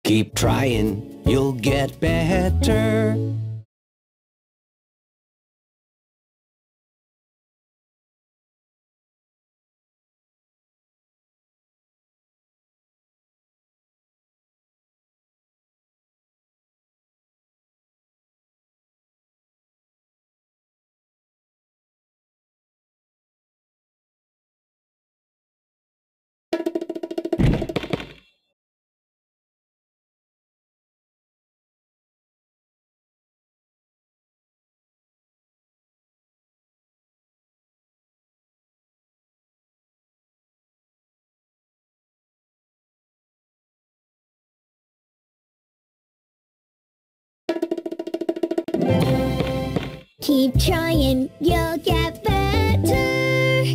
Keep trying, you'll get better. Keep trying, you'll get better.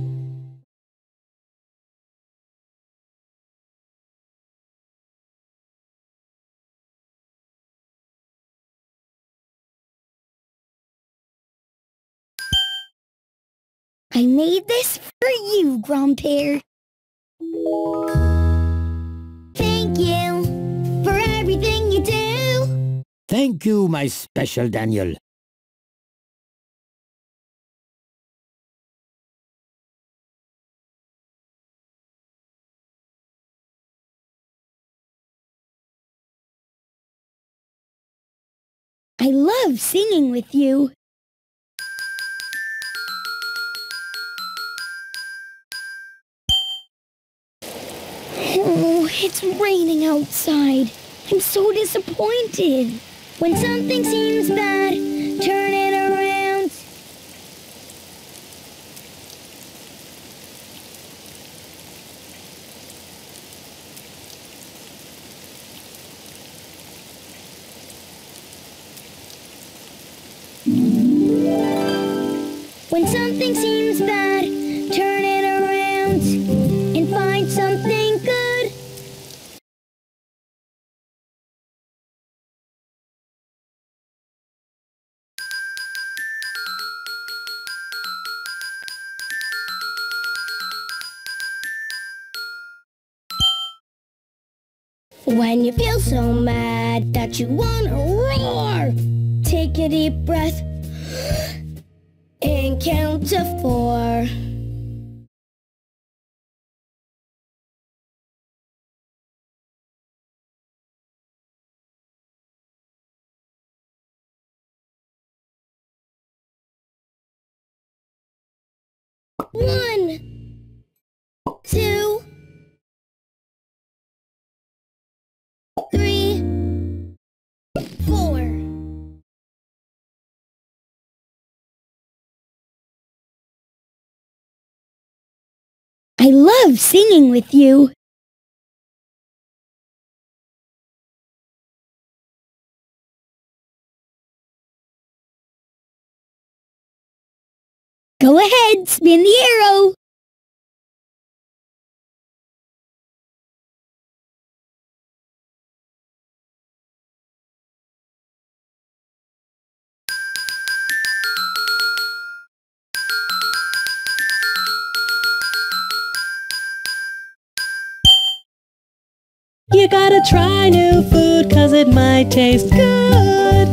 I made this for you, Grandpa. Thank you for everything you do. Thank you, my special Daniel. I love singing with you. Oh, it's raining outside. I'm so disappointed. When something seems bad, turn it around. When something seems bad, turn it around and find something good. When you feel so mad that you wanna roar, take a deep breath and count to 4. One, 2, 3, 4. I love singing with you. Go ahead, spin the arrow. You gotta try new food 'cause it might taste good.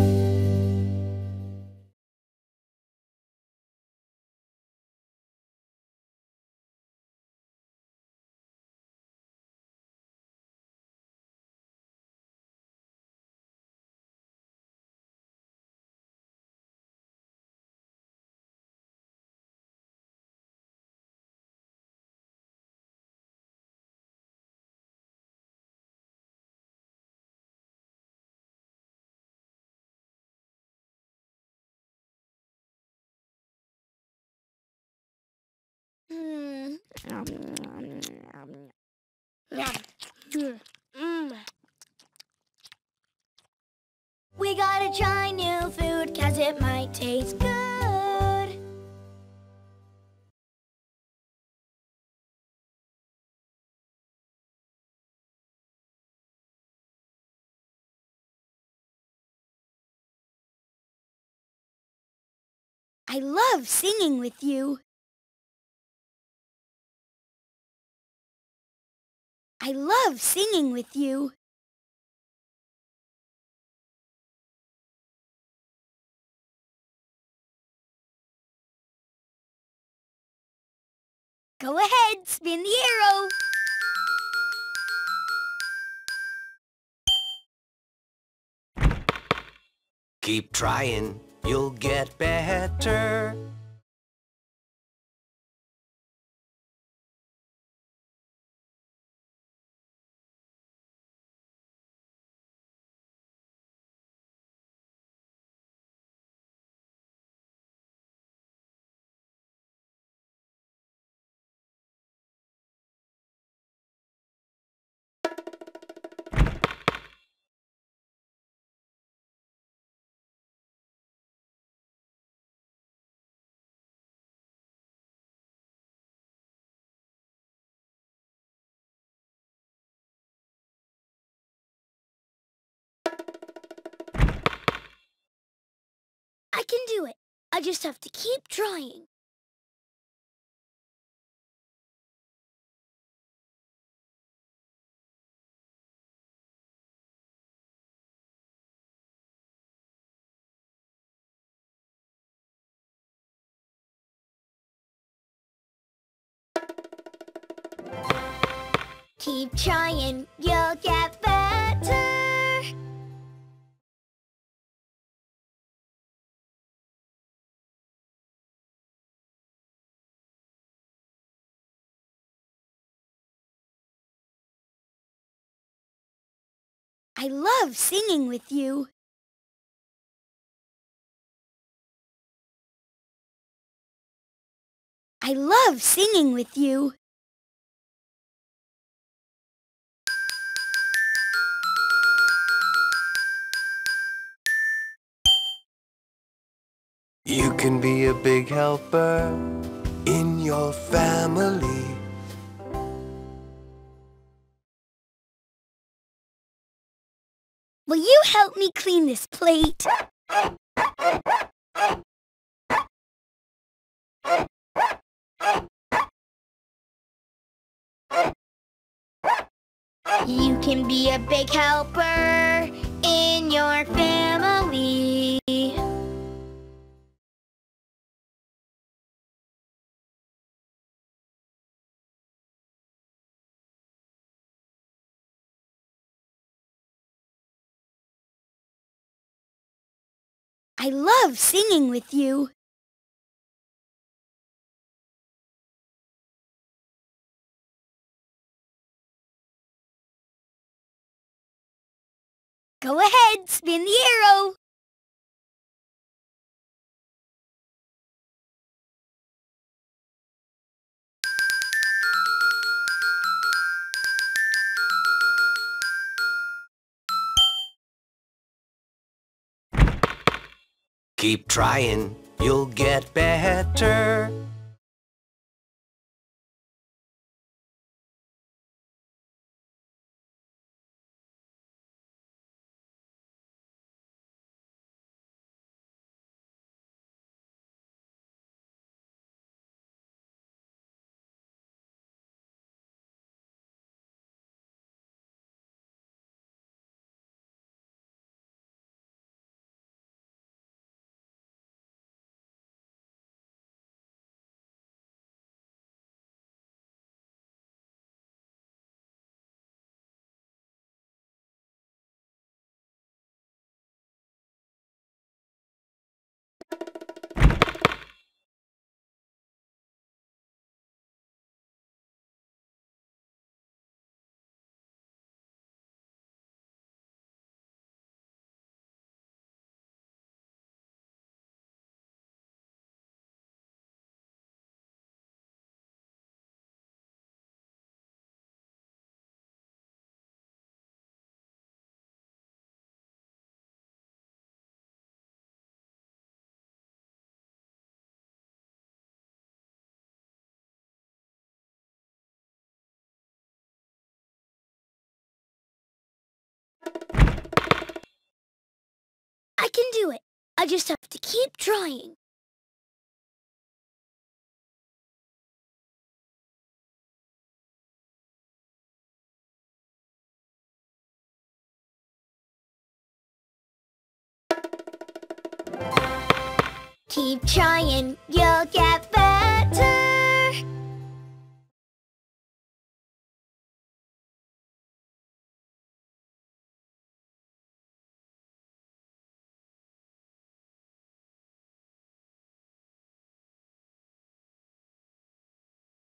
We gotta try new food 'cause it might taste good. I love singing with you. I love singing with you. Go ahead, spin the arrow. Keep trying, you'll get better. I can do it. I just have to keep trying. Keep trying, you'll get better. I love singing with you. I love singing with you. You can be a big helper in your family. Will you help me clean this plate? You can be a big helper in your family. I love singing with you. Go ahead, spin the arrow. Keep trying, you'll get better. I can do it. I just have to keep trying. Keep trying, you'll get better.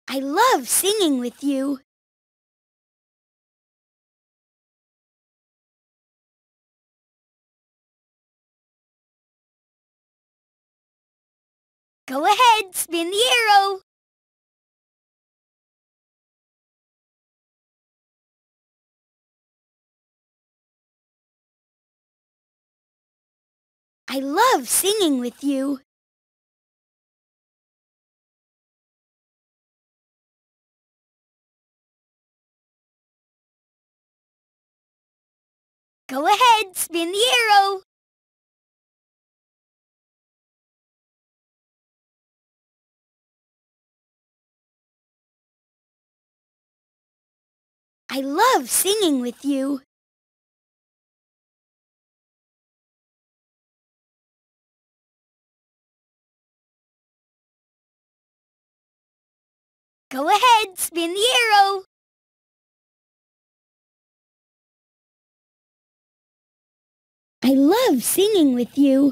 I love singing with you. Go ahead, spin the arrow. I love singing with you. Go ahead, spin the arrow. I love singing with you. Go ahead, spin the arrow. I love singing with you.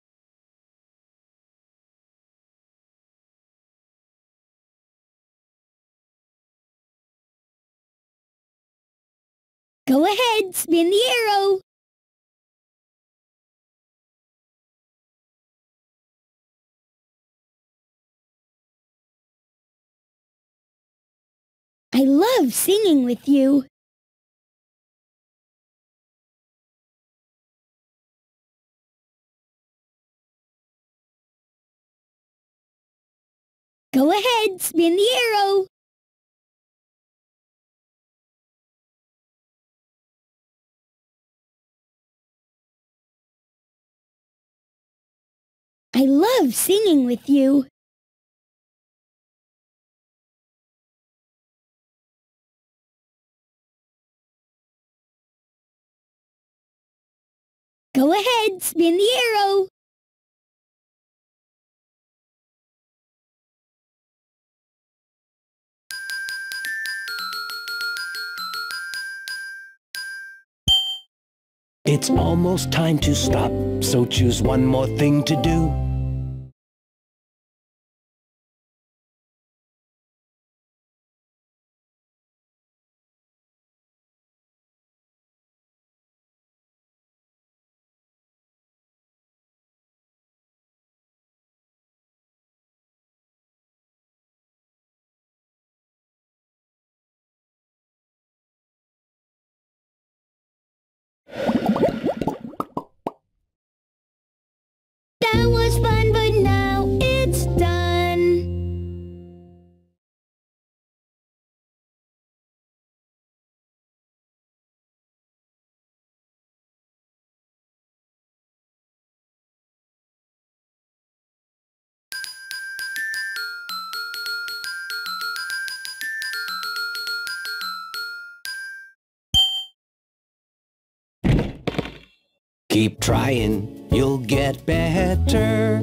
Go ahead, spin the arrow. I love singing with you. Go ahead, spin the arrow. I love singing with you. Go ahead, spin the arrow. It's almost time to stop, so choose one more thing to do. That was fun, but now it's done. Keep trying, you'll get better.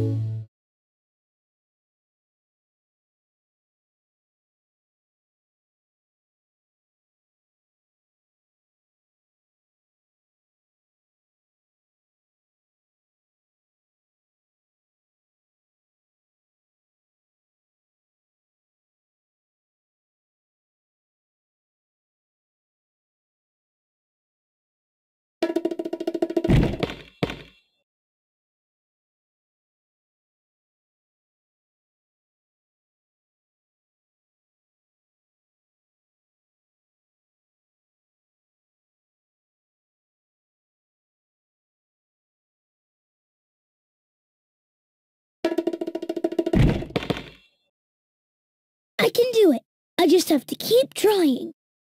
I can do it. I just have to keep trying.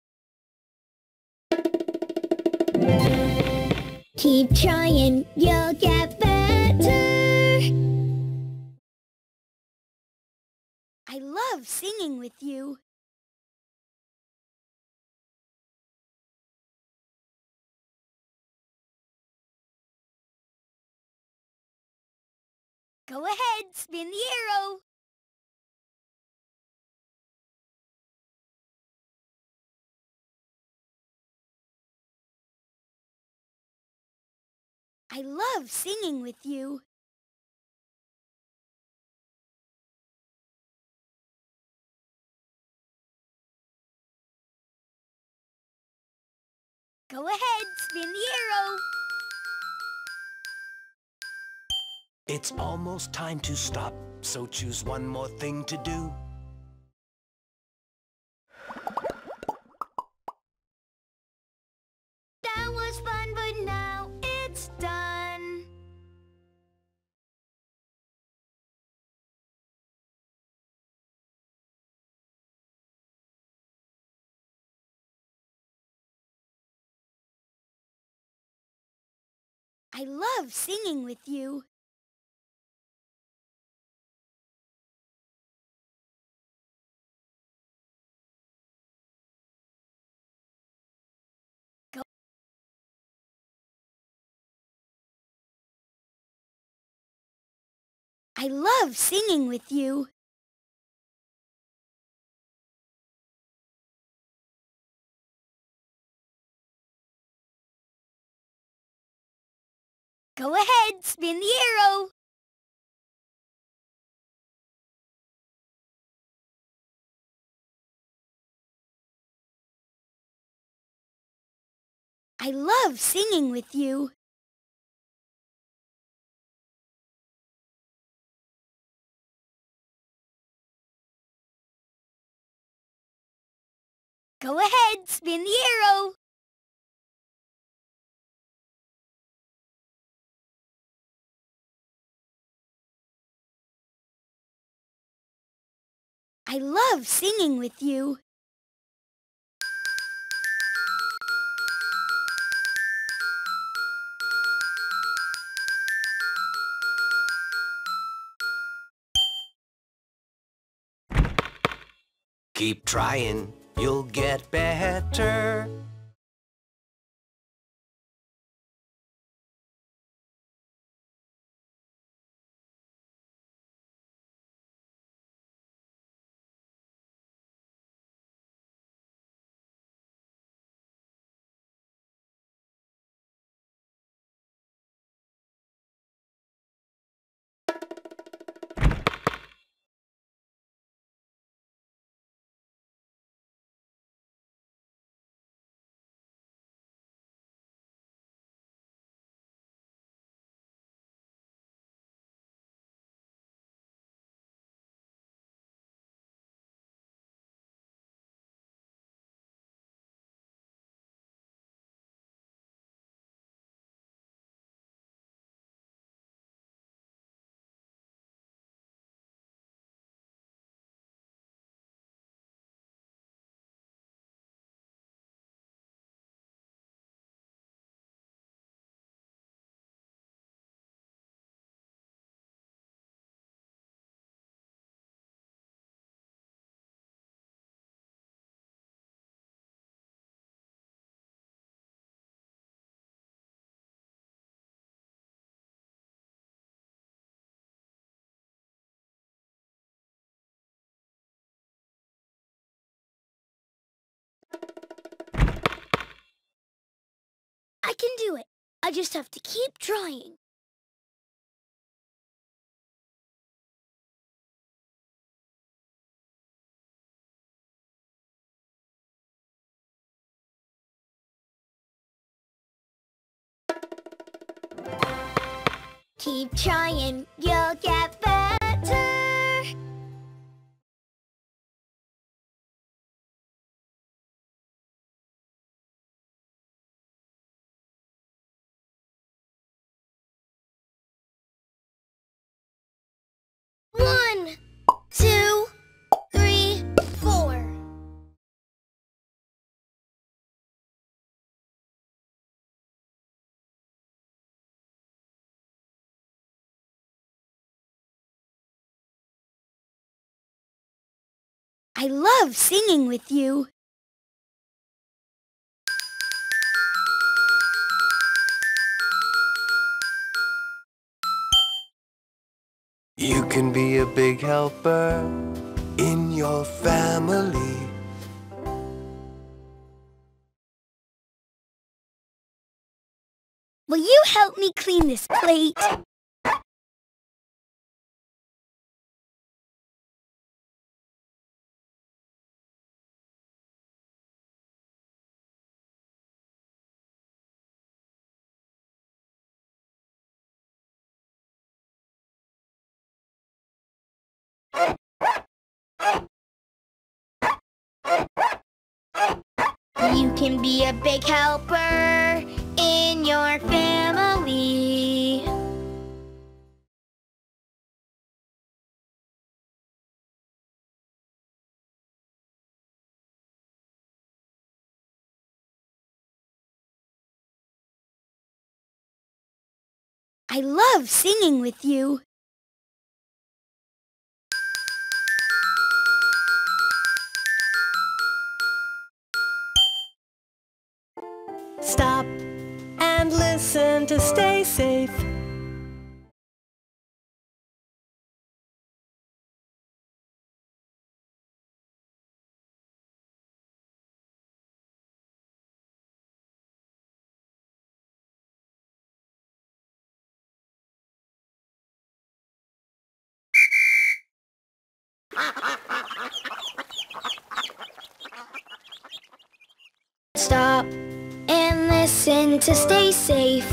Keep trying, you'll get better. I love singing with you. Go ahead, spin the arrow. I love singing with you. Go ahead, spin the arrow. It's almost time to stop, so choose one more thing to do. That was fun, but now it's done. I love singing with you. I love singing with you. Go ahead, spin the arrow. I love singing with you. Go ahead, spin the arrow. I love singing with you. Keep trying, you'll get better. I can do it. I just have to keep trying. Keep trying, you'll get better. One, two, three, four. I love singing with you. You can be a big helper in your family. Will you help me clean this plate? You can be a big helper in your family. I love singing with you. Stop and listen to stay safe. Stop and listen to stay safe.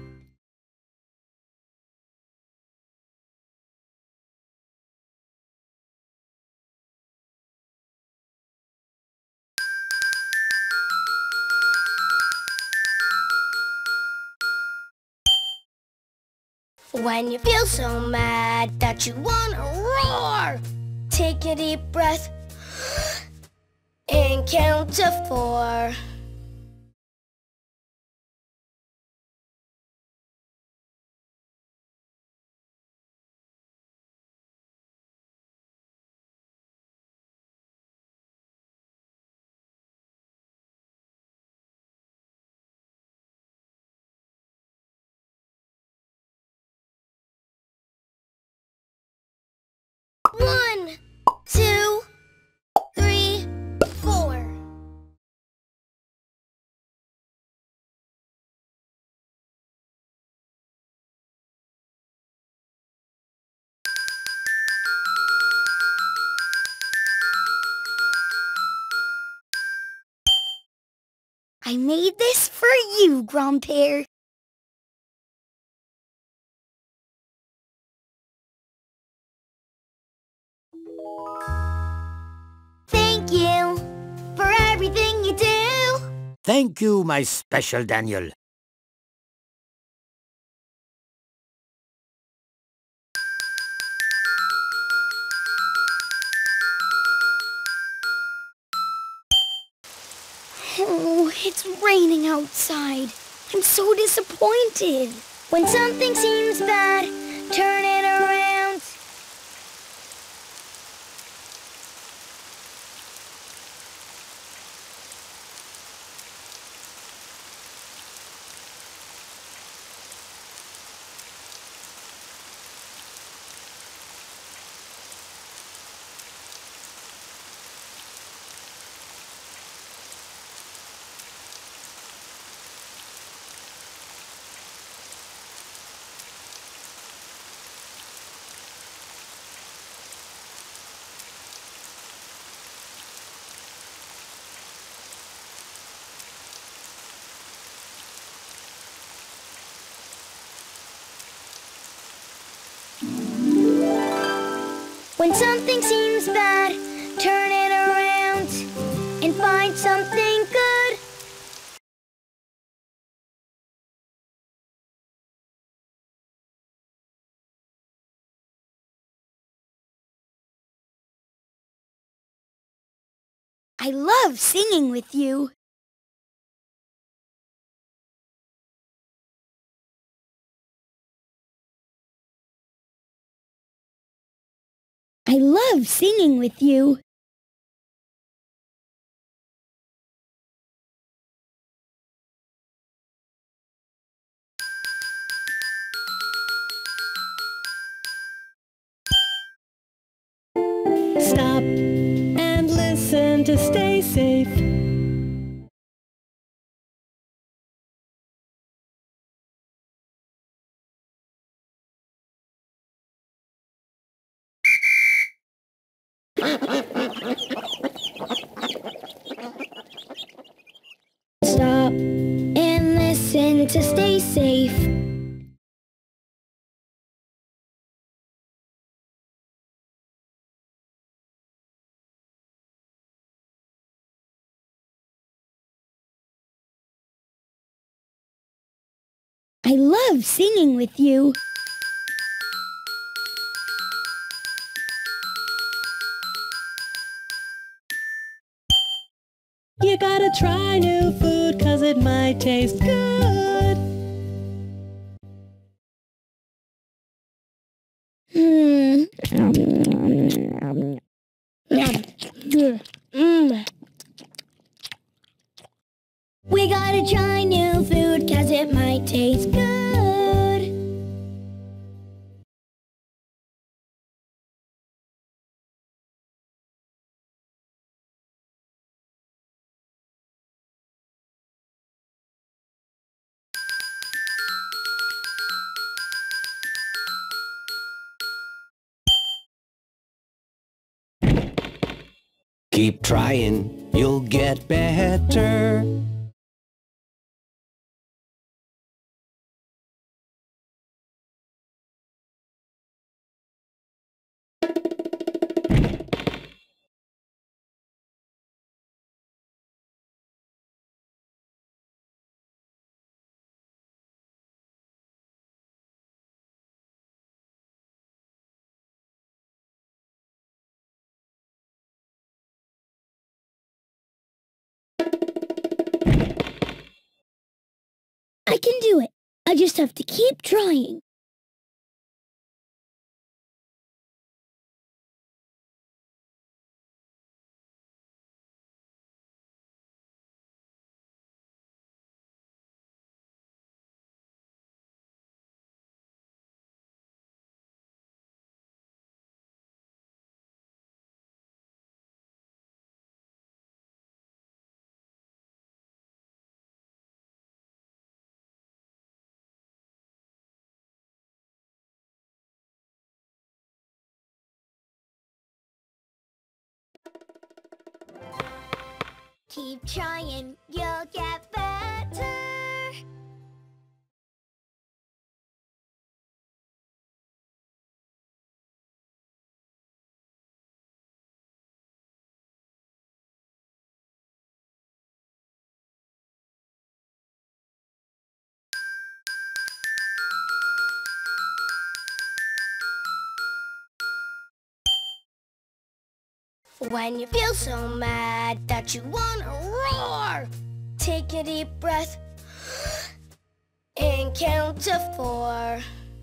When you feel so mad that you wanna roar, take a deep breath and count to 4. One, 2, 3, 4. I made this for you, Grandpere. Thank you for everything you do. Thank you, my special Daniel. Oh, it's raining outside. I'm so disappointed. When something seems bad, turn it around. When something seems bad, turn it around and find something good. I love singing with you. I love singing with you. Stop and listen to stay safe. Stop and listen to stay safe. I love singing with you. You gotta try new food 'cause it might taste good. We gotta try new food 'cause it might taste good. Keep trying, you'll get better. I can do it. I just have to keep trying. Keep trying, you'll get better. When you feel so mad that you wanna roar, take a deep breath and count to 4.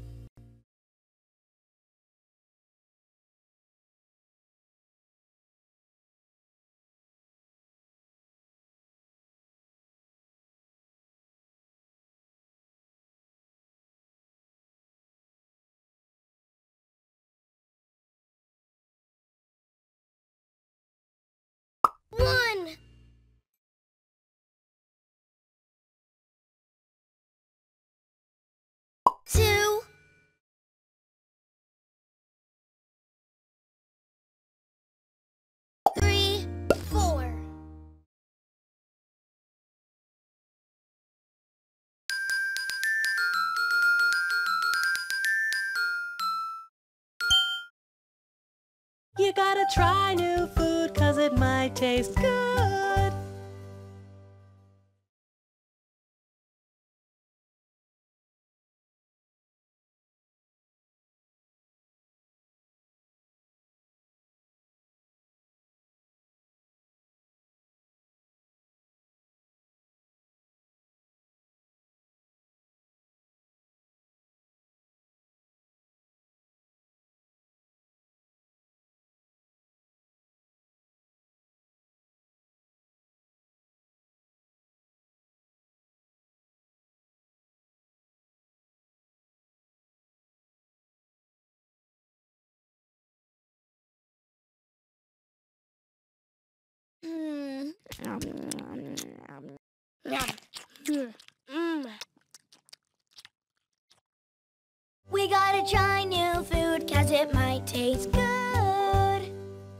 One. 2. 3, 4. You gotta try new food 'cause it might taste good. We gotta try new food 'cause it might taste good.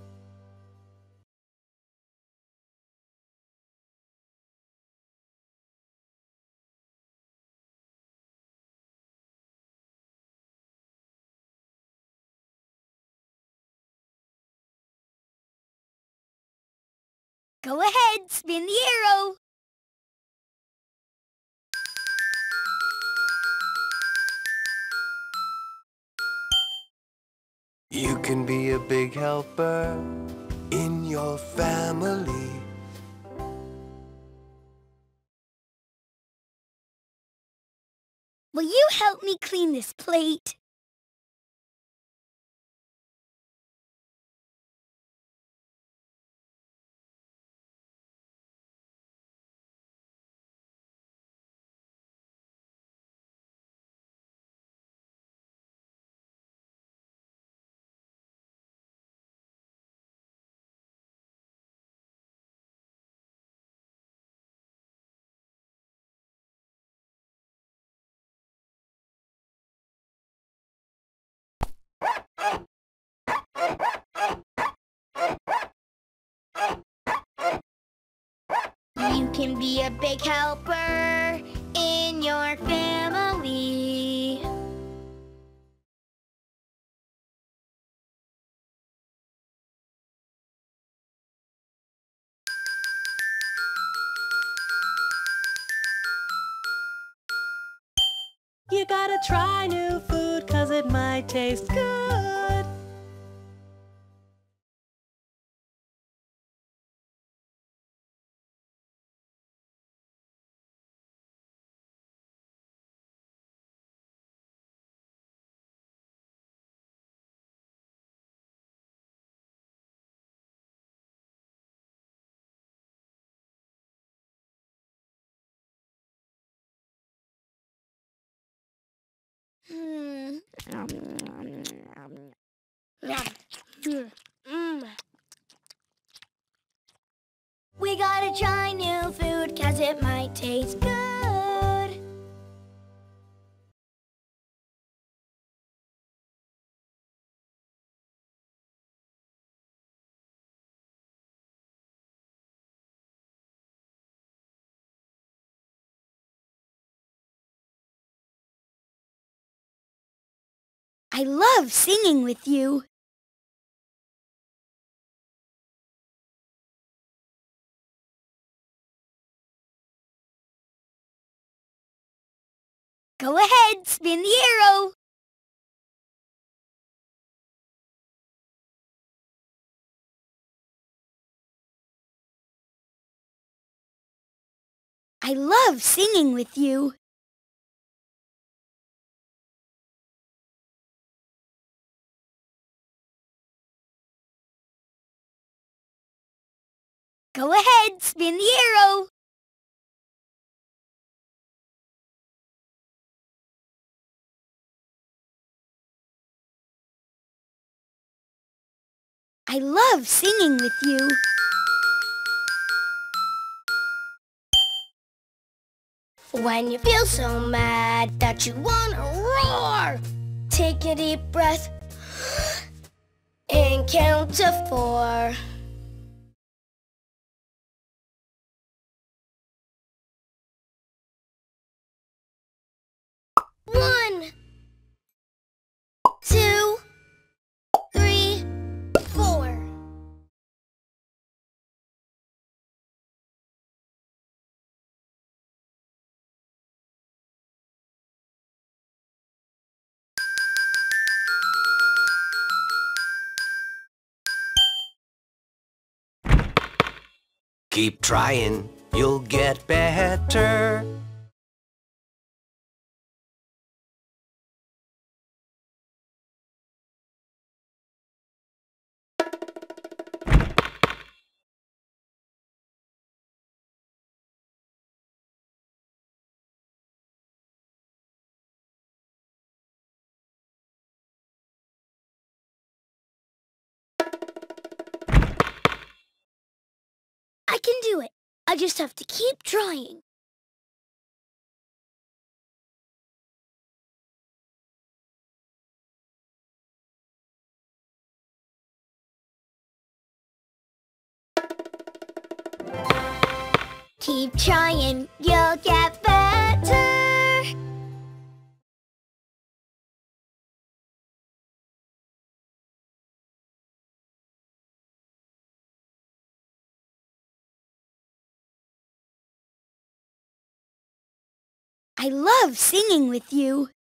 Go ahead, spin the arrow. You can be a big helper in your family. Will you help me clean this plate? You can be a big helper in your family. You gotta try new food 'cause it might taste good. We gotta try new food 'cause it might taste good. I love singing with you. Go ahead, spin the arrow. I love singing with you. Go ahead, spin the arrow. I love singing with you. When you feel so mad that you wanna roar, take a deep breath and count to 4. 1, 2, 3, 4. Keep trying, you'll get better. I can do it. I just have to keep trying. Keep trying, you'll get better. I love singing with you.